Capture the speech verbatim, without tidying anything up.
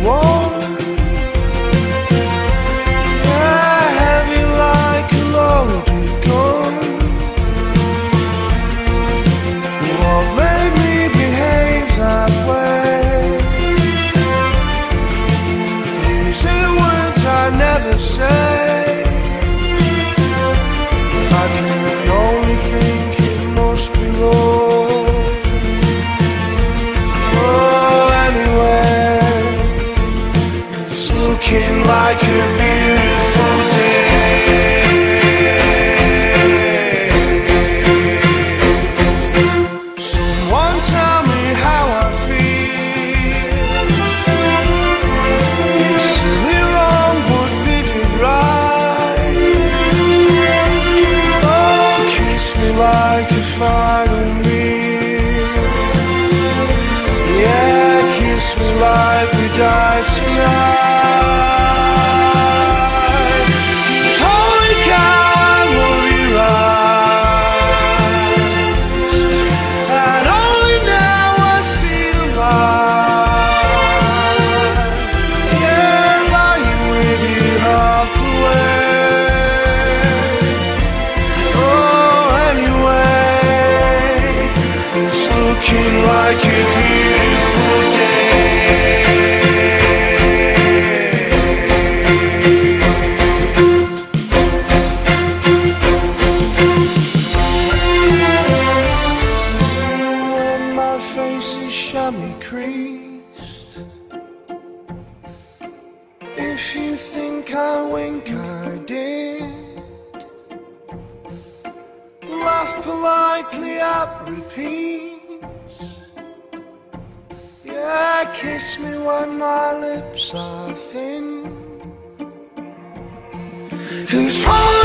won't. Yeah, heavy like a loaded gun. What made me behave that way? Using words I never say. I can only think it must be love. Oh, anyway, it's looking like a beautiful day. Someone tell me how I feel. It's silly wrong but vivid right. Oh, kiss me like a final meal. Yeah, kiss me like we died tonight. 'Cause holy cow, I love your eyes, and only now I see the light. Yeah, lying with you half away. Oh, anyway, it's looking like a beautiful day. When my face is chamois creased, if you think I wink, I did. Laugh politely at repeats. Yeah, kiss me when my lips are thin. 'Cause